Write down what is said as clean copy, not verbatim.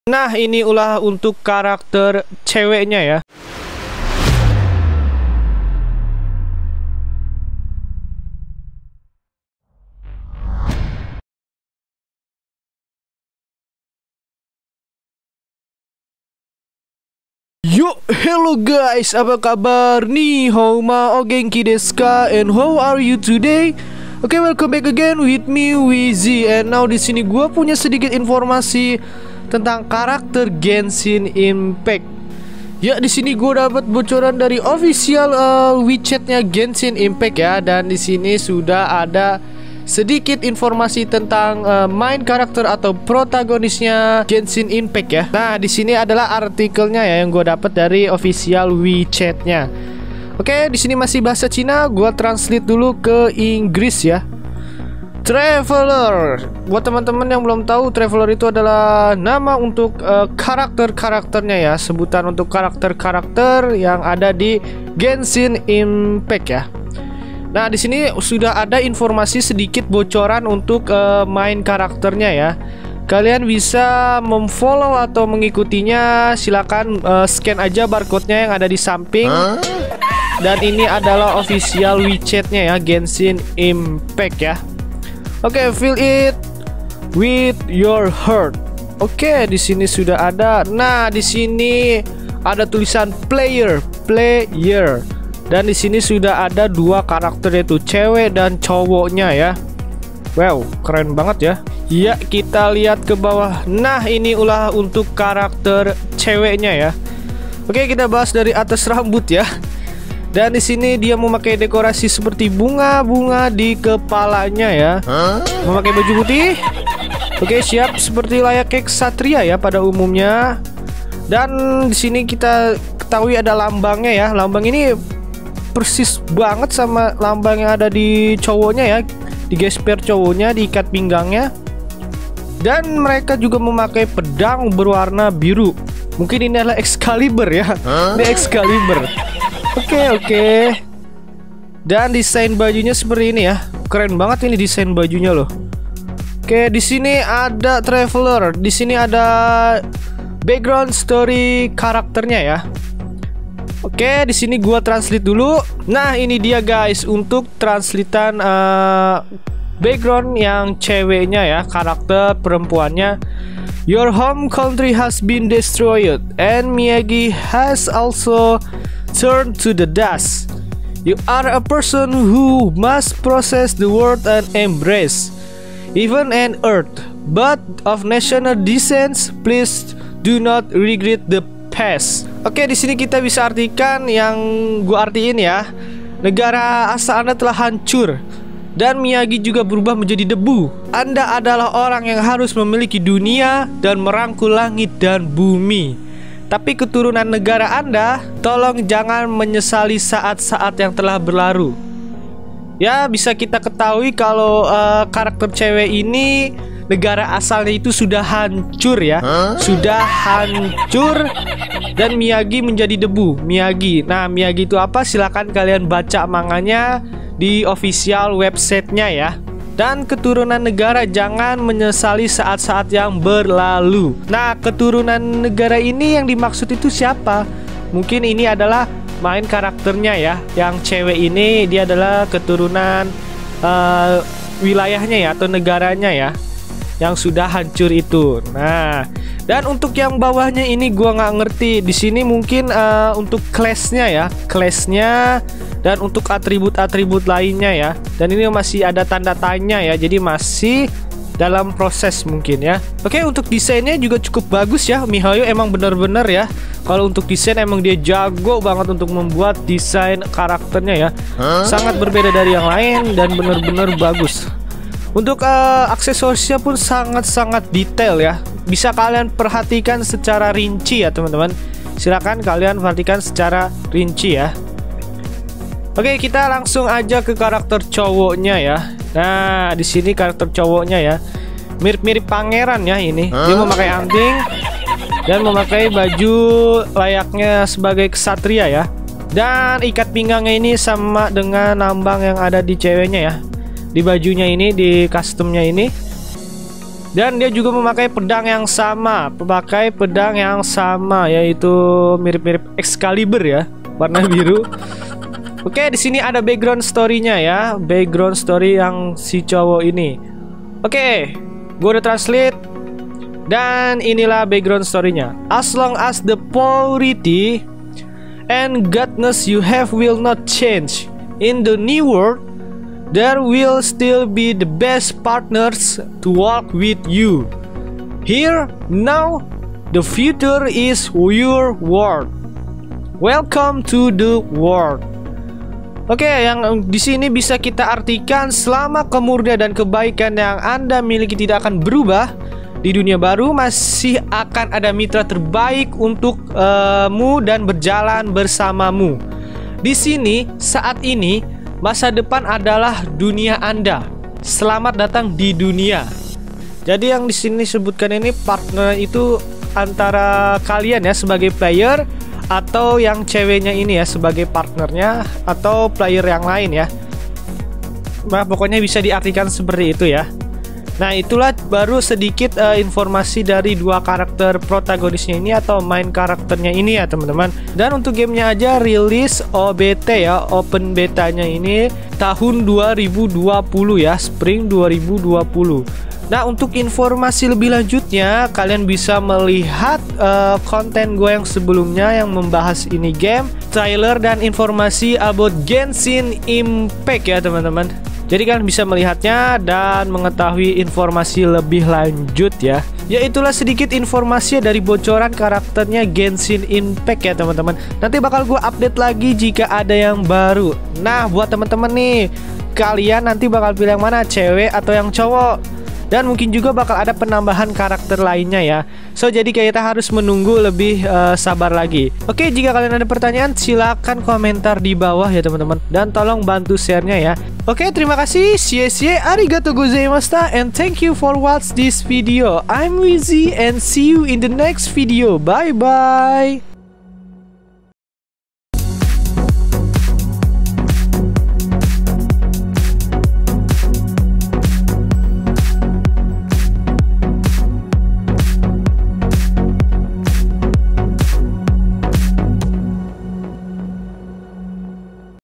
Nah, ini ulah untuk karakter ceweknya ya. Yo, hello guys, apa kabar nih? How ma o genki desu ka? And how are you today? Oke, welcome back again with me, Wizzy. And now di sini gua punya sedikit informasi tentang karakter Genshin Impact. Ya, di sini gue dapat bocoran dari official WeChat-nya Genshin Impact ya, dan di sini sudah ada sedikit informasi tentang main karakter atau protagonisnya Genshin Impact ya. Nah, di sini adalah artikelnya ya yang gue dapat dari official WeChat-nya. Oke, di sini masih bahasa Cina, gue translate dulu ke Inggris ya. Traveler, buat teman-teman yang belum tahu, Traveler itu adalah nama untuk karakter-karakternya ya, sebutan untuk karakter-karakter yang ada di Genshin Impact ya. Nah, di sini sudah ada informasi sedikit bocoran untuk main karakternya ya. Kalian bisa memfollow atau mengikutinya, silakan scan aja barcode-nya yang ada di samping. Dan ini adalah official WeChat-nya ya, Genshin Impact ya. Oke, fill it with your heart. Oke, di sini sudah ada. Nah, di sini ada tulisan player. Dan di sini sudah ada dua karakter, yaitu cewek dan cowoknya ya. Wow, keren banget ya. Ya, kita lihat ke bawah. Nah, ini ulah untuk karakter ceweknya ya. Oke, kita bahas dari atas rambut ya. Dan di sini dia memakai dekorasi seperti bunga-bunga di kepalanya ya. Memakai baju putih. Oke, siap seperti layaknya ksatria ya pada umumnya. Dan di sini kita ketahui ada lambangnya ya. Lambang ini persis banget sama lambang yang ada di cowoknya ya. Di gesper cowoknya, di ikat pinggangnya. Dan mereka juga memakai pedang berwarna biru. Mungkin ini adalah Excalibur ya. Ini Excalibur. Oke. Dan desain bajunya seperti ini ya. Keren banget ini desain bajunya loh. Oke, di sini ada Traveler. Di sini ada background story karakternya ya. Oke, di sini gua translate dulu. Nah, ini dia guys untuk translatean background yang ceweknya ya, karakter perempuannya. Your home country has been destroyed and Miyagi has also turned to the dust. You are a person who must process the world and embrace even an earth, but of national descent, please do not regret the past. Oke, di sini kita bisa artikan yang gua artiin ya. Negara asal Anda telah hancur dan Miyagi juga berubah menjadi debu. Anda adalah orang yang harus memiliki dunia dan merangkul langit dan bumi. Tapi keturunan negara Anda, tolong jangan menyesali saat-saat yang telah berlalu. Ya, bisa kita ketahui kalau karakter cewek ini negara asalnya itu sudah hancur ya. Sudah hancur dan Miyagi menjadi debu. Miyagi. Nah, Miyagi itu apa? Silakan kalian baca manganya di official websitenya ya. Dan keturunan negara jangan menyesali saat-saat yang berlalu. Nah, keturunan negara ini yang dimaksud itu siapa? Mungkin ini adalah main karakternya ya. Yang cewek ini dia adalah keturunan wilayahnya ya, atau negaranya ya, yang sudah hancur itu. Nah, dan untuk yang bawahnya ini gua nggak ngerti. Di sini mungkin untuk class-nya ya, class-nya. Dan untuk atribut-atribut lainnya ya. Dan ini masih ada tanda tanya ya. Jadi masih dalam proses mungkin ya. Oke, untuk desainnya juga cukup bagus ya. Mihoyo emang bener-bener ya. Kalau untuk desain emang dia jago banget untuk membuat desain karakternya ya. Sangat berbeda dari yang lain dan bener-bener bagus. Untuk aksesorisnya pun sangat-sangat detail ya. Bisa kalian perhatikan secara rinci ya teman-teman. Silakan kalian perhatikan secara rinci ya. Oke, kita langsung aja ke karakter cowoknya ya. Nah, di sini karakter cowoknya ya. Mirip-mirip pangeran ya ini. Dia memakai anting dan memakai baju layaknya sebagai ksatria ya. Dan ikat pinggangnya ini sama dengan lambang yang ada di ceweknya ya. Di bajunya ini, di customnya ini. Dan dia juga memakai pedang yang sama, yaitu mirip-mirip Excalibur ya, warna biru. Oke, di sini ada background story-nya ya, background story yang si cowok ini. Oke, gue udah translate. Dan inilah background story-nya. As long as the purity and godness you have will not change in the new world, there will still be the best partners to walk with you. Here, now, the future is your world. Welcome to the world. Oke, yang di sini bisa kita artikan selama kemurnian dan kebaikan yang Anda miliki tidak akan berubah, di dunia baru masih akan ada mitra terbaik untukmu dan berjalan bersamamu. Di sini, saat ini, masa depan adalah dunia Anda. Selamat datang di dunia. Jadi yang di sini sebutkan ini partner itu antara kalian ya sebagai player, atau yang ceweknya ini ya sebagai partnernya, atau player yang lain ya. Nah, pokoknya bisa diartikan seperti itu ya. Nah, itulah baru sedikit informasi dari dua karakter protagonisnya ini atau main karakternya ini ya teman-teman. Dan untuk gamenya aja rilis OBT ya, open betanya ini tahun 2020 ya, spring 2020. Nah, untuk informasi lebih lanjutnya kalian bisa melihat konten gue yang sebelumnya yang membahas ini game, trailer dan informasi about Genshin Impact ya teman-teman. Jadi kalian bisa melihatnya dan mengetahui informasi lebih lanjut ya. Ya itulah sedikit informasi dari bocoran karakternya Genshin Impact ya teman-teman. Nanti bakal gue update lagi jika ada yang baru. Nah, buat teman-teman nih, kalian nanti bakal pilih yang mana, cewek atau yang cowok? Dan mungkin juga bakal ada penambahan karakter lainnya ya. So jadi kita harus menunggu lebih sabar lagi. Oke, jika kalian ada pertanyaan silahkan komentar di bawah ya teman-teman. Dan tolong bantu share-nya ya. Oke, terima kasih. Arigatou gozaimashita and thank you for watch this video. I'm Wizzy and see you in the next video. Bye bye.